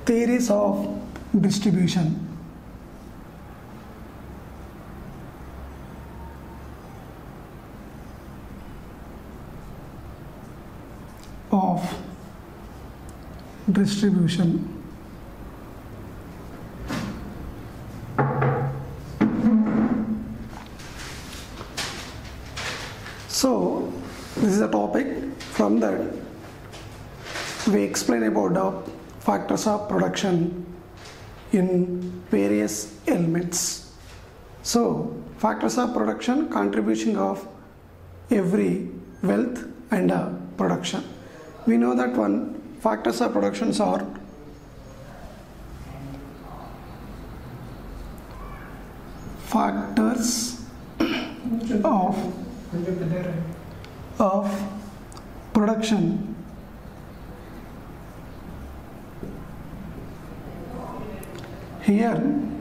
theories of distribution. Of distribution. So this is a topic. From that we explain about the factors of production in various elements. So factors of production, contribution of every wealth and production. We know that one factors of productions are factors of production here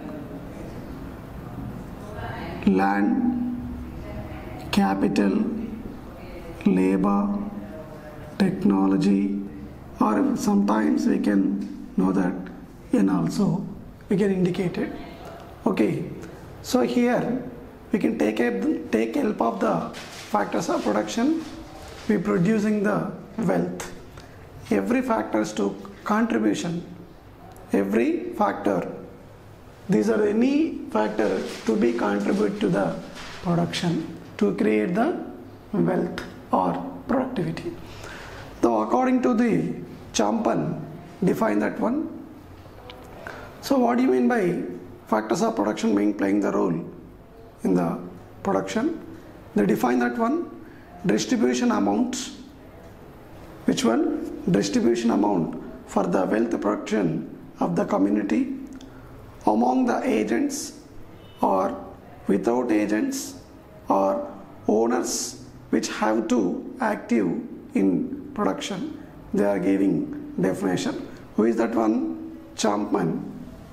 land, capital, labor, technology, or sometimes we can know that and also we can indicate it. Okay, so here we can take help of the factors of production. We producing the wealth. Every factors to contribution. Every factor. These are any factor to be contribute to the production to create the wealth or productivity. So according to the Champan, define that one. So what do you mean by factors of production being playing the role in the production? They define that one. Distribution amounts. Which one? Distribution amount for the wealth production of the community among the agents or without agents or owners which have to active in production. They are giving definition. Who is that one? Champan.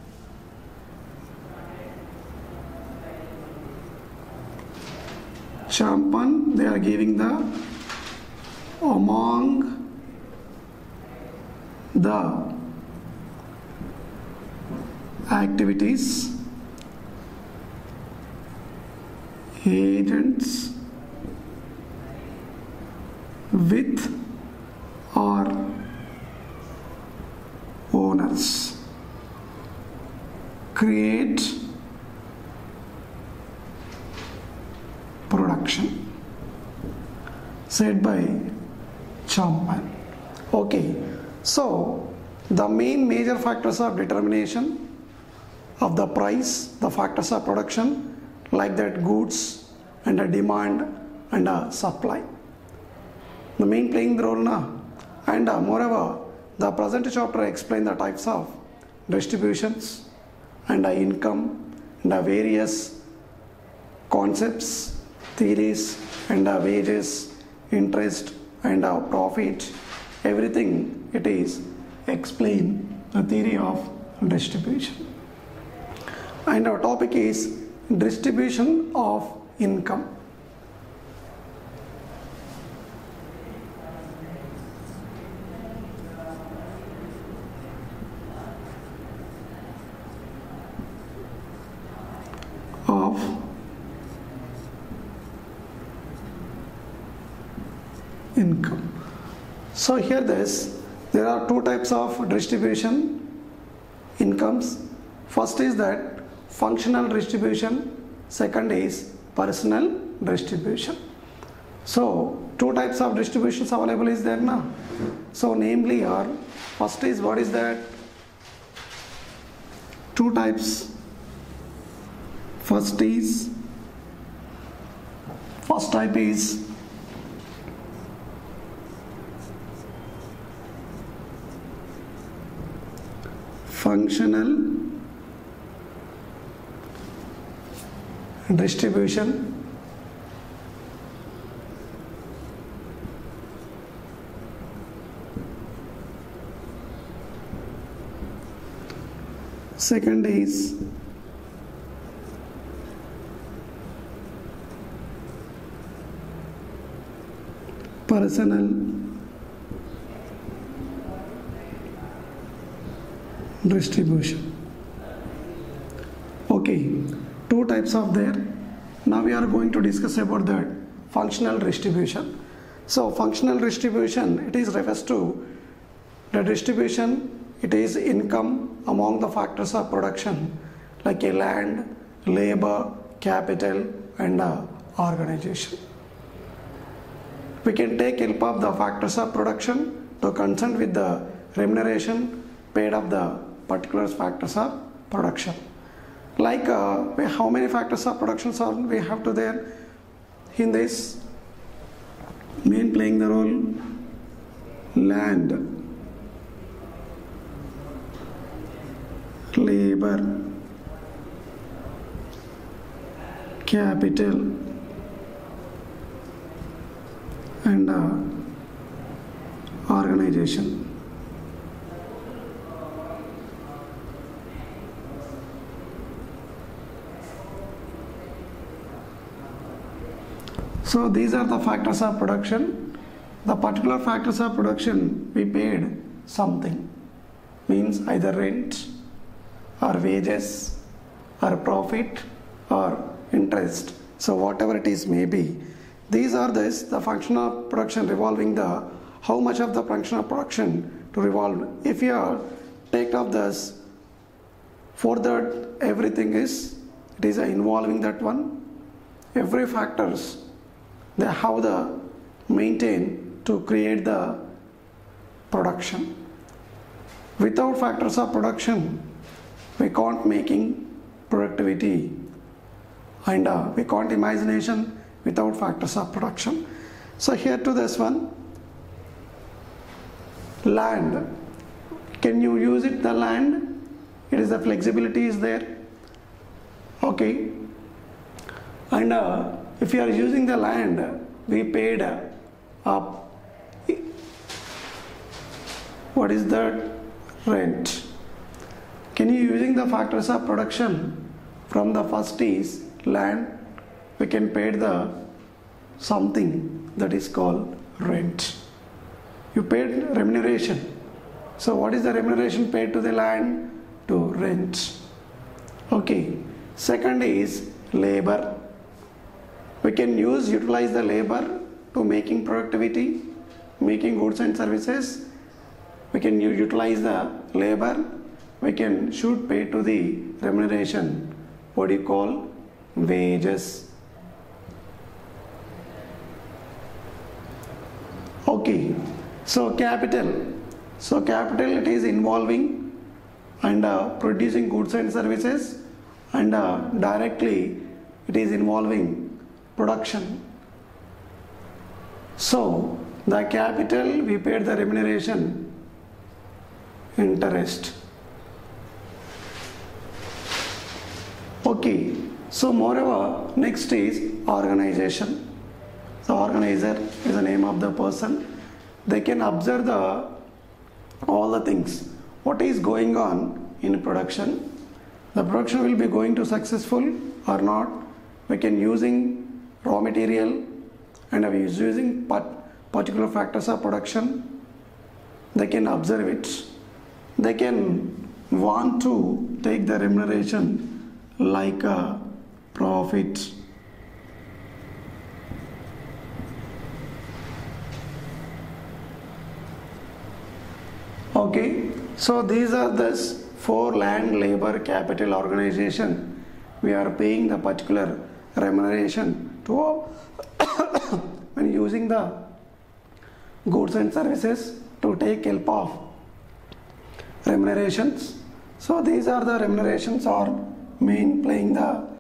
Champan, they are giving the among the activities, agents with or owners create production, said by Champan. Okay, so the main major factors of determination of the price, the factors of production, like that goods and a demand and a supply. The main playing the role now. And moreover, the present chapter explain the types of distributions and income and various concepts, theories and wages, interest and profit. Everything it is explain the theory of distribution. And our topic is distribution of income. Of income. So here there are two types of distribution incomes. First is that functional distribution, second is personal distribution. So two types of distributions available is there now. So namely are, first is what is that? Two types. First type is functional distribution. Second is personal distribution. Okay, two types of there. Now we are going to discuss about that functional distribution. So functional distribution, it is refers to the distribution, it is income among the factors of production like a land, labor, capital and organization. We can take help of the factors of production to consult with the remuneration paid of the particular factors of production. Like how many factors of production are we have to there in this? Main playing the role land, labor, capital and organization. So these are the factors of production. The particular factors of production we paid something, means either rent or wages or profit or interest. So whatever it is may be, these are the function of production revolving the how much of the function of production to revolve. If you are take up this, for that everything is it is involving that one. Every factors they have the maintain to create the production. Without factors of production, we can't making productivity and we can't imagination without factors of production. So here to this one, land. Can you use it the land? It is the flexibility is there. Okay. And if you are using the land, we paid what is that? Rent. Can you using the factors of production from the first is land, we can pay the something that is called rent. You paid remuneration. So what is the remuneration paid to the land? To rent. Okay. Second is labor. We can utilize the labor to making productivity, making goods and services. We can utilize the labor. We should pay to the remuneration. What do you call? Wages. Okay. So capital. So capital it is involving and producing goods and services and directly it is involving production. So the capital we paid the remuneration, interest. Okay. So moreover, next is organization. The organizer is the name of the person. They can observe all the things. What is going on in production? The production will be going to successful or not. We can using raw material and we is using particular factors of production. They can observe it. They can want to take the remuneration like a profit. Okay, so these are the 4 land, labor, capital, organization. We are paying the particular remuneration to when using the goods and services to take help of remunerations. So these are the remunerations are main playing the